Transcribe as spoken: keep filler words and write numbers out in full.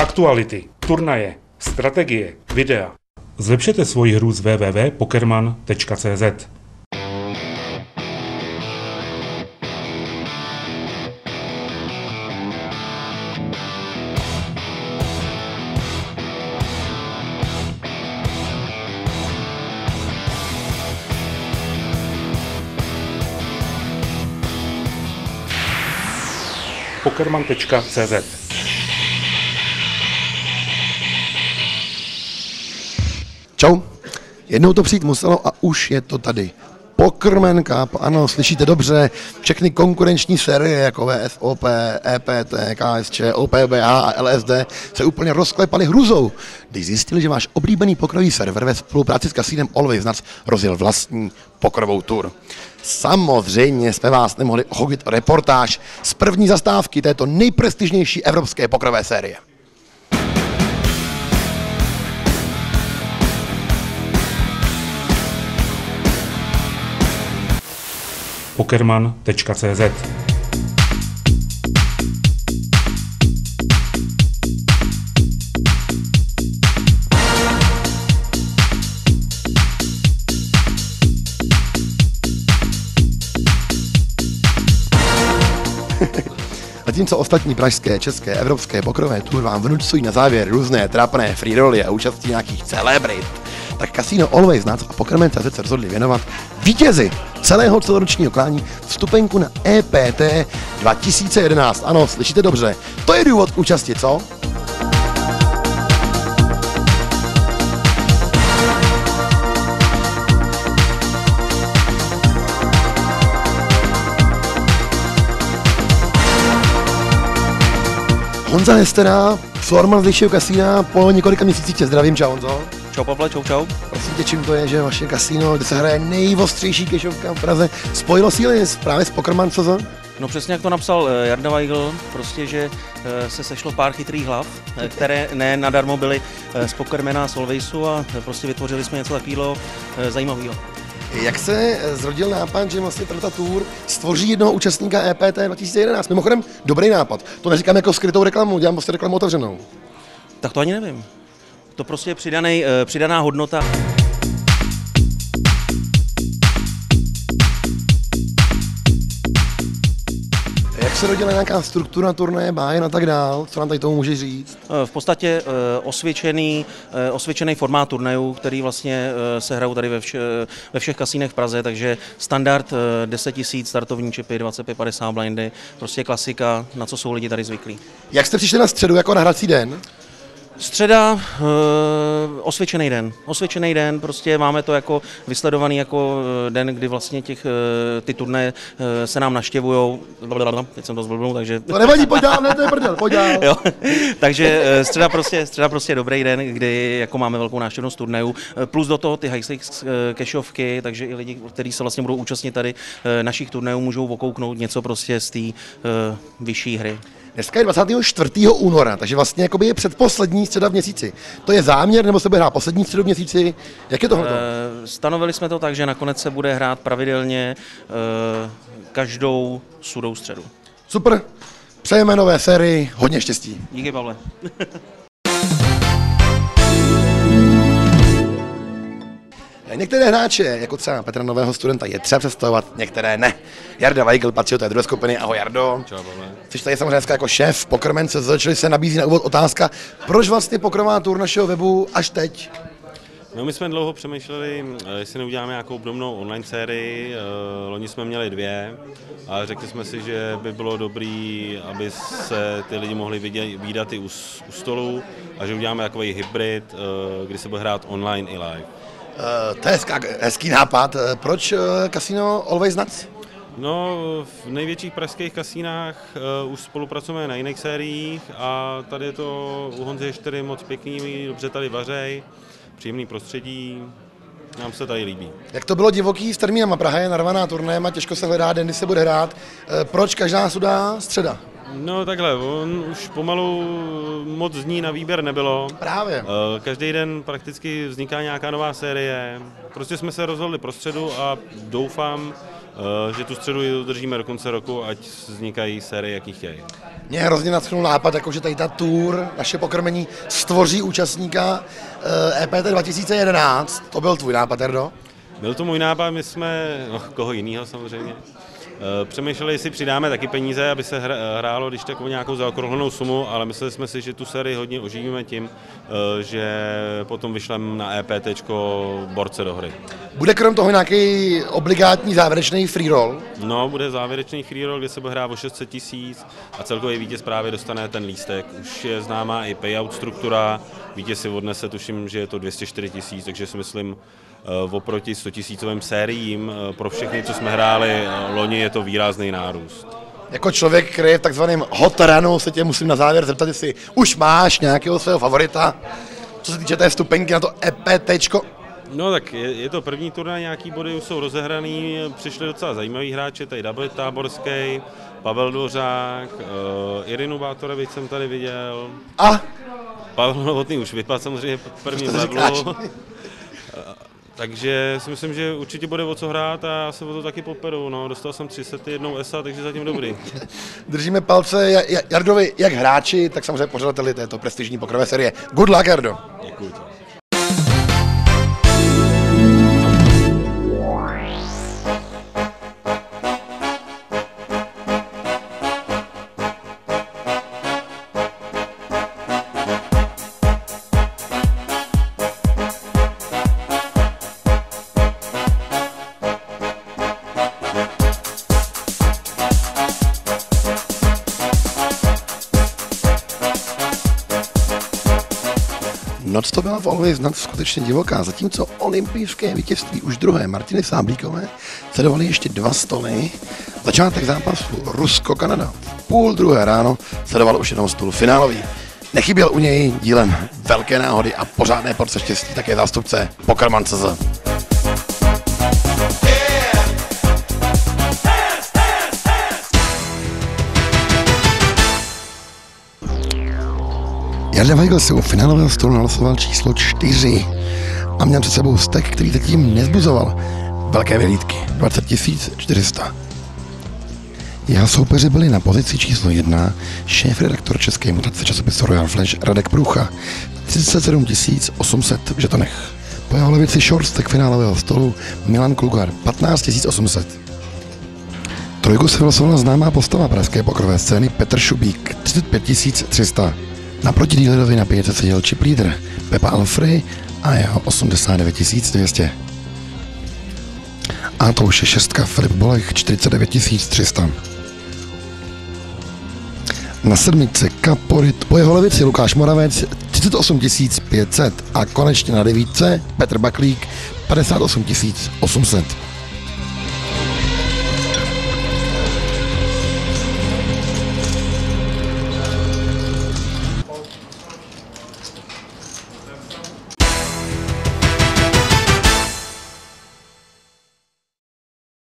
Aktuality, turnaje, strategie, videa. Zlepšete svoji hru z w w w tečka pokerman tečka c z. pokerman tečka c z. Čau, jednou to přijít muselo a už je to tady. Pokerman Cup, ano, slyšíte dobře, všechny konkurenční série jako V S O P, E P T, K S Č, O P B H a L S D se úplně rozklepaly hrůzou, když zjistili, že váš oblíbený pokerový server ve spolupráci s kasínem Always Nuts rozjel vlastní pokerovou tour. Samozřejmě jsme vás nemohli ochopit reportáž z první zastávky této nejprestižnější evropské pokerové série. pokerman tečka c z. Zatímco ostatní pražské, české, evropské pokerové tour vám vnucují na závěr různé trapné freeroly a účastí nějakých celebrit, tak kasino Always Nuts a Pokerman tečka cz se rozhodli věnovat vítězi celého celoročního klání vstupenku na E P T dva tisíce jedenáct. Ano, slyšíte dobře, to je důvod k účasti, co? Honza Nestera, Florman z Lišího kasína, po několika měsících tě zdravím, čau Honzo. Čau Pavle, čau čau. Prosím tě, čím to je, že vaše kasíno, kde se hraje nejostřejší kešovka v Praze, spojilo síly právě s Pokerman tečka cz? No přesně jak to napsal Jarda Weigl, prostě, že se sešlo pár chytrých hlav, které ne nadarmo byly z Pokermana, z Alwaysu a prostě vytvořili jsme něco takového zajímavého. Jak se zrodil nápad, že vlastně tato tour stvoří jednoho účastníka E P T dva tisíce jedenáct? Mimochodem, dobrý nápad. To neříkám jako skrytou reklamu, dělám prostě reklamu otevřenou. Tak to ani nevím. To prostě je přidaný, přidaná hodnota. Jak se rodila nějaká struktura turnaje, bájen a tak dál? Co nám tady tomu můžeš říct? V podstatě osvědčený, osvědčený formát turnajů, který vlastně se hrajou tady ve, vše, ve všech kasínech v Praze, takže standard deset tisíc, startovní čipy, dvacet pět padesát blindy, prostě klasika, na co jsou lidi tady zvyklí. Jak jste přišli na středu jako na hrací den? Středa, e, osvědčený den, osvědčený den, prostě máme to jako vysledovaný jako den, kdy vlastně těch, ty turné se nám naštěvujou, teď jsem to zblbnul, takže... To nevadí, pojď dál, ne, to je prdel, pojď dál. Jo, takže středa prostě, středa prostě je dobrý den, kdy jako máme velkou návštěvnost turnajů, plus do toho ty high stakes kešovky, takže i lidi, kteří se vlastně budou účastnit tady našich turnajů, můžou okouknout něco prostě z té uh, vyšší hry. Dneska je dvacátého čtvrtého února, takže vlastně jakoby je předposlední středa v měsíci. To je záměr, nebo se bude hrát poslední středu v měsíci? Jak je tohle? E, stanovili jsme to tak, že nakonec se bude hrát pravidelně e, každou sudou středu. Super, přejeme nové sérii, hodně štěstí. Díky, Pavle. Některé hráče, jako třeba Petra Nového studenta, je třeba představovat, některé ne. Jarda Weigl patří do té druhé skupiny. Ahoj Jardo. Čau, Pavle. Což tady je samozřejmě jako šéf Pokerman tečka cz, čili se nabízí na úvod otázka, proč vlastně pokerová tour našeho webu až teď? No, my jsme dlouho přemýšleli, jestli neuděláme nějakou obdobnou online sérii. Loni jsme měli dvě a řekli jsme si, že by bylo dobrý, aby se ty lidi mohli vídat i u, u stolu a že uděláme takový hybrid, kdy se bude hrát online i live. Uh, to je hezká, hezký nápad. Proč uh, kasino Always Nuts? No, v největších pražských kasínách uh, už spolupracujeme na jiných sériích a tady je to u Honzy Nestery moc pěkný, dobře tady vařej, příjemný prostředí, nám se tady líbí. Jak to bylo divoký s termínama? Praha je narvaná turnajem a těžko se hledá den, kdy se bude hrát. Uh, proč každá sudá středa? No takhle, on už pomalu moc dní na výběr nebylo. Právě. Každý den prakticky vzniká nějaká nová série. Prostě jsme se rozhodli pro středu a doufám, že tu středu udržíme do konce roku, ať vznikají série, jaký chtějí. Mě hrozně nadchnul nápad, jako že tady ta tour, naše pokrmení, stvoří účastníka E P T dva tisíce jedenáct. To byl tvůj nápad, Jardo? Byl to můj nápad, my jsme, no, koho jinýho samozřejmě, přemýšleli, jestli přidáme taky peníze, aby se hrálo, když tak o nějakou zaokrouhlenou sumu, ale mysleli jsme si, že tu sérii hodně oživíme tím, že potom vyšleme na EPTčko borce do hry. Bude krom toho nějaký obligátní závěrečný free roll? No, bude závěrečný free roll, kde se bude hrát o šest set tisíc a celkový vítěz právě dostane ten lístek. Už je známá i payout struktura, vítěz si odnese, tuším, že je to dvě stě čtyři tisíc, takže si myslím, oproti sto tisícovým sériím pro všechny, co jsme hráli loni, je to výrazný nárůst. Jako člověk, který je v takzvaném hot runu, se tě musím na závěr zeptat, jestli už máš nějakého svého favorita, co se týče té vstupenky na to EPTčko. No tak je, je to první turnaj, nějaký body už jsou rozehraný, přišli docela zajímaví hráči, tady David Táborský, Pavel Dvořák, uh, Irinu Bátorevič jsem tady viděl. A? Pavel Novotný už vypadl samozřejmě první levelu. Takže si myslím, že určitě bude o co hrát a já se o to taky poperu. No. Dostal jsem tři sety, jednou E S A, takže zatím dobrý. Držíme palce Jardovi jak hráči, tak samozřejmě pořadateli této prestižní pokrové série. Good luck, Jardo. Děkuji ti. Noc to byla v Always Not skutečně divoká, zatímco olympijské vítězství už druhé Martiny Sáblíkové sledovaly ještě dva stoly. Začátek zápasu Rusko-Kanada v půl druhé ráno sledoval už jenom stůl finálový. Nechyběl u něj dílem velké náhody a pořádné porce štěstí také zástupce Pokerman tečka cé zet. Jarda Weigl se u finálového stolu nalosoval číslo čtyři a měl před sebou stek, který zatím nezbuzoval velké vyhlídky, dvacet tisíc čtyři sta. Jeho soupeři byli na pozici číslo jedna šéf-redaktor české mutace časopisu Royal Flash Radek Průcha, třicet sedm tisíc osm set v žetonech. Po jeho levici shortstek finálového stolu Milan Klugar, patnáct tisíc osm set. Trojku se vylosovala známá postava pražské pokrové scény Petr Šubík, třicet pět tisíc tři sta. Naproti dílerovi na pětce seděl chip leader Pepa Alfrey a jeho osmdesát devět tisíc dvě stě. A to už je šestka Filip Bolech, čtyřicet devět tisíc tři sta. Na sedmičce Kaporit, po jeho levici Lukáš Moravec, třicet osm tisíc pět set a konečně na devítce Petr Baklík, padesát osm tisíc osm set.